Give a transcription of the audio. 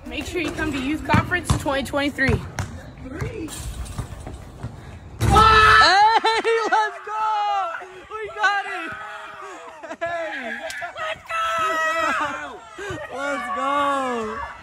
Make sure you come to Youth Conference 2023. Hey, let's go! We got it! Hey! Let's go! Let's go!